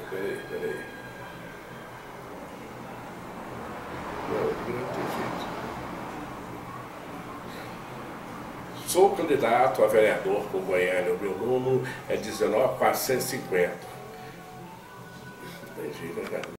Peraí. Não tem jeito. Sou candidato a vereador por Goiânia. O meu número é 19.450. Não tem jeito, né, cara?